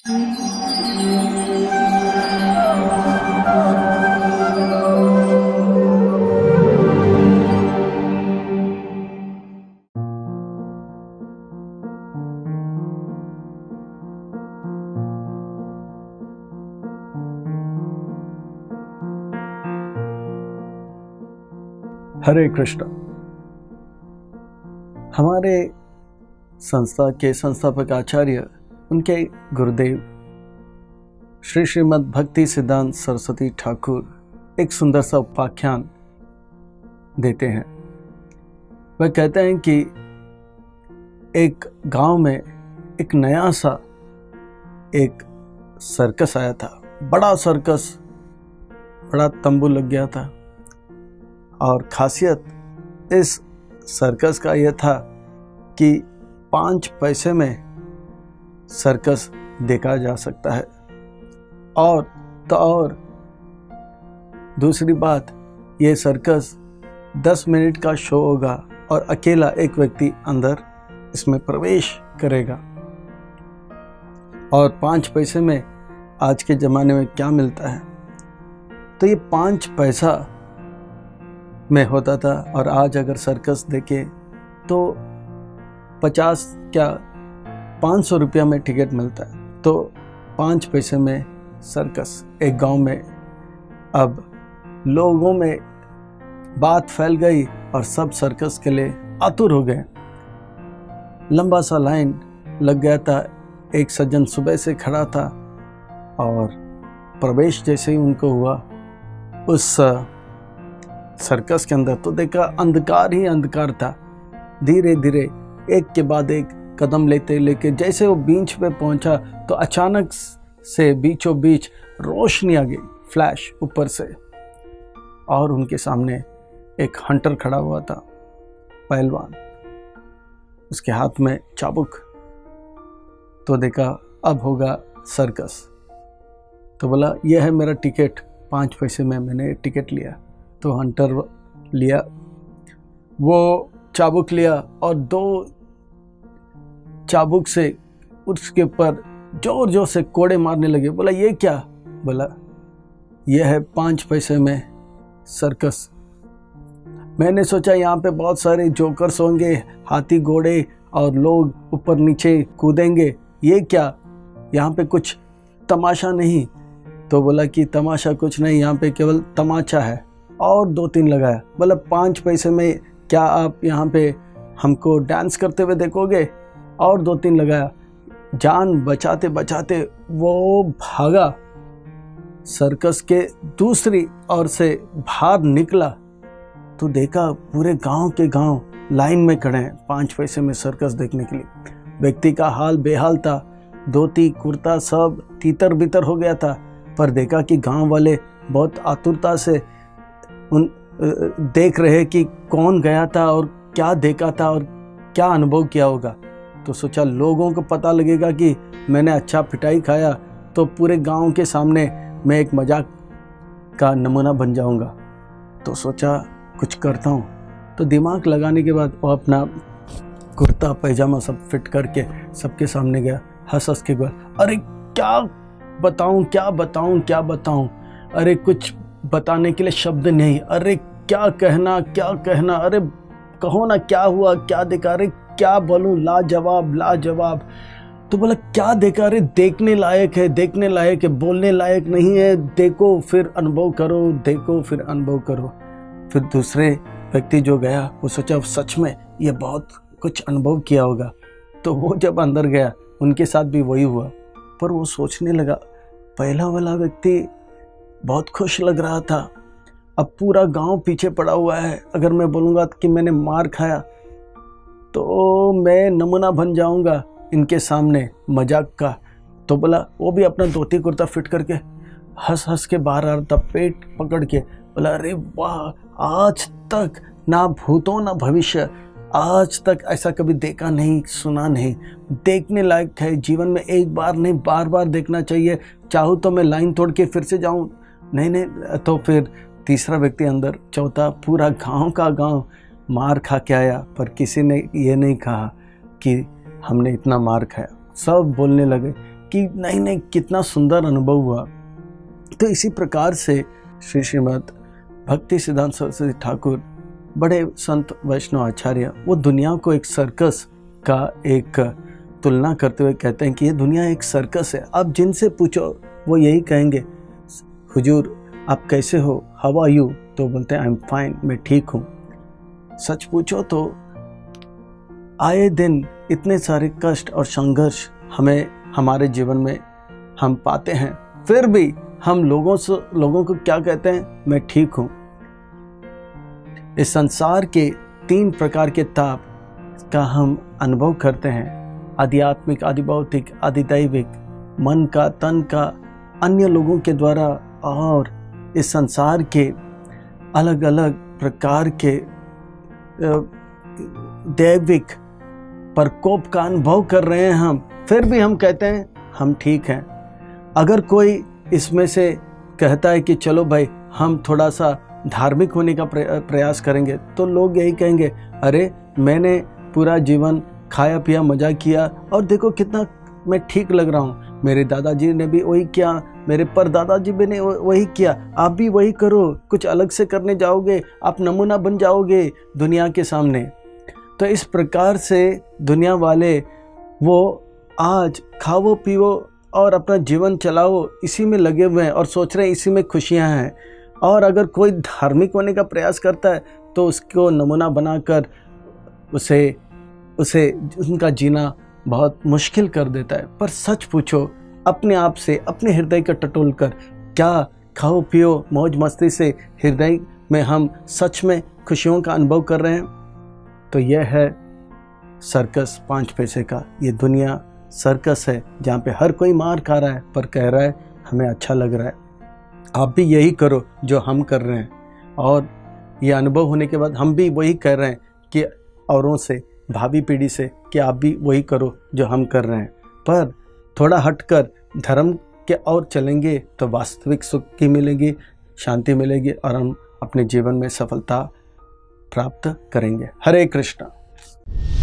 हरे कृष्ण। हमारे संस्था के संस्थापक आचार्य, उनके गुरुदेव श्री श्रीमद् भक्ति सिद्धांत सरस्वती ठाकुर एक सुंदर सा उपाख्यान देते हैं। वह कहते हैं कि एक गांव में एक नया सा एक सर्कस आया था। बड़ा सर्कस, बड़ा तंबू लग गया था। और खासियत इस सर्कस का यह था कि 5 पैसे में सर्कस देखा जा सकता है। और तो और दूसरी बात, ये सर्कस 10 मिनट का शो होगा और अकेला एक व्यक्ति अंदर इसमें प्रवेश करेगा। और 5 पैसे में आज के ज़माने में क्या मिलता है, तो ये 5 पैसा में होता था। और आज अगर सर्कस देखे तो 50 क्या 500 रुपया में टिकट मिलता है। तो 5 पैसे में सर्कस एक गांव में। अब लोगों में बात फैल गई और सब सर्कस के लिए आतुर हो गए। लंबा सा लाइन लग गया था। एक सज्जन सुबह से खड़ा था और प्रवेश जैसे ही उनको हुआ उस सर्कस के अंदर, तो देखा अंधकार ही अंधकार था। धीरे धीरे एक के बाद एक कदम लेते लेके जैसे वो बीच पे पहुंचा तो अचानक से बीचों बीच रोशनी आ गई, फ्लैश ऊपर से। और उनके सामने एक हंटर खड़ा हुआ था, पहलवान, उसके हाथ में चाबुक। तो देखा अब होगा सर्कस। तो बोला यह है मेरा टिकट, 5 पैसे में मैंने टिकट लिया। तो हंटर लिया, वो चाबुक लिया और 2 चाबुक से उसके ऊपर जोर जोर से कोड़े मारने लगे। बोला ये क्या? बोला यह है 5 पैसे में सर्कस। मैंने सोचा यहाँ पे बहुत सारे जोकर्स होंगे, हाथी घोड़े और लोग ऊपर नीचे कूदेंगे। ये क्या, यहाँ पे कुछ तमाशा नहीं? तो बोला कि तमाशा कुछ नहीं, यहाँ पे केवल तमाचा है। और 2-3 लगाया। बोला 5 पैसे में क्या आप यहाँ पे हमको डांस करते हुए देखोगे? और 2-3 लगाया। जान बचाते बचाते वो भागा, सर्कस के दूसरी ओर से बाहर निकला तो देखा पूरे गांव के गांव लाइन में खड़े हैं 5 पैसे में सर्कस देखने के लिए। व्यक्ति का हाल बेहाल था, धोती कुर्ता सब तीतर बितर हो गया था। पर देखा कि गांव वाले बहुत आतुरता से देख रहे कि कौन गया था और क्या देखा था और क्या अनुभव किया होगा। तो सोचा लोगों को पता लगेगा कि मैंने अच्छा पिटाई खाया तो पूरे गांव के सामने मैं एक मजाक का नमूना बन जाऊंगा। तो सोचा कुछ करता हूँ। तो दिमाग लगाने के बाद वो अपना कुर्ता पैजामा सब फिट करके सबके सामने गया। हंस हंस के बोला, अरे क्या बताऊँ क्या बताऊँ क्या बताऊँ, अरे कुछ बताने के लिए शब्द नहीं, अरे क्या कहना, अरे कहो ना क्या हुआ, क्या देखा, अरे क्या बोलूं, लाजवाब लाजवाब। तो बोला क्या देखा? अरे देखने लायक है, बोलने लायक नहीं है, देखो फिर अनुभव करो, देखो फिर अनुभव करो। फिर दूसरे व्यक्ति जो गया वो सोचा सच में ये बहुत कुछ अनुभव किया होगा। तो वो जब अंदर गया उनके साथ भी वही हुआ। पर वो सोचने लगा पहला वाला व्यक्ति बहुत खुश लग रहा था, अब पूरा गांव पीछे पड़ा हुआ है। अगर मैं बोलूँगा कि मैंने मार खाया तो मैं नमूना बन जाऊंगा इनके सामने मजाक का। तो बोला वो भी अपना धोती कुर्ता फिट करके हंस हंस के बाहर आ रहा था, पेट पकड़ के। बोला अरे वाह, आज तक ना भूतों ना भविष्य, आज तक ऐसा कभी देखा नहीं, सुना नहीं, देखने लायक है। जीवन में एक बार नहीं बार बार देखना चाहिए। चाहूँ तो मैं लाइन तोड़ के फिर से जाऊँ, नहीं। तो फिर तीसरा व्यक्ति अंदर, चौथा, पूरा गांव का गांव मार खा के आया पर किसी ने ये नहीं कहा कि हमने इतना मार खाया। सब बोलने लगे कि नहीं नहीं कितना सुंदर अनुभव हुआ। तो इसी प्रकार से श्रीमद् भक्ति सिद्धांत सरस्वती ठाकुर बड़े संत वैष्णव आचार्य वो दुनिया को एक सर्कस का एक तुलना करते हुए कहते हैं कि ये दुनिया एक सर्कस है। आप जिनसे पूछो वो यही कहेंगे, हुजूर आप कैसे हो, हाउ आर यू, तो बोलते हैं आई एम फाइन, मैं ठीक हूँ। सच पूछो तो आए दिन इतने सारे कष्ट और संघर्ष हमें हमारे जीवन में हम पाते हैं, फिर भी हम लोगों को क्या कहते हैं, मैं ठीक हूँ। इस संसार के 3 प्रकार के ताप का हम अनुभव करते हैं, आध्यात्मिक, आधिभौतिक, आधिदैविक, मन का, तन का, अन्य लोगों के द्वारा, और इस संसार के अलग अलग प्रकार के दैविक प्रकोप का अनुभव कर रहे हैं हम, फिर भी हम कहते हैं हम ठीक हैं। अगर कोई इसमें से कहता है कि चलो भाई हम थोड़ा सा धार्मिक होने का प्रयास करेंगे, तो लोग यही कहेंगे, अरे मैंने पूरा जीवन खाया पिया मजा किया और देखो कितना मैं ठीक लग रहा हूँ, मेरे दादाजी ने भी वही किया, मेरे परदादाजी भी ने वही किया, आप भी वही करो, कुछ अलग से करने जाओगे आप नमूना बन जाओगे दुनिया के सामने। तो इस प्रकार से दुनिया वाले वो आज खाओ पियो और अपना जीवन चलाओ इसी में लगे हुए हैं और सोच रहे हैं इसी में खुशियां हैं। और अगर कोई धार्मिक होने का प्रयास करता है तो उसको नमूना बनाकर उसे उनका जीना बहुत मुश्किल कर देता है। पर सच पूछो अपने आप से, अपने हृदय का टटोल कर, क्या खाओ पियो मौज मस्ती से हृदय में हम सच में खुशियों का अनुभव कर रहे हैं? तो यह है सर्कस 5 पैसे का। ये दुनिया सर्कस है जहाँ पे हर कोई मार खा रहा है पर कह रहा है हमें अच्छा लग रहा है। आप भी यही करो जो हम कर रहे हैं, और ये अनुभव होने के बाद हम भी वही कह रहे हैं कि औरों से, भावी पीढ़ी से, कि आप भी वही करो जो हम कर रहे हैं। पर थोड़ा हटकर धर्म के और चलेंगे तो वास्तविक सुख की मिलेगी, शांति मिलेगी और हम अपने जीवन में सफलता प्राप्त करेंगे। हरे कृष्णा।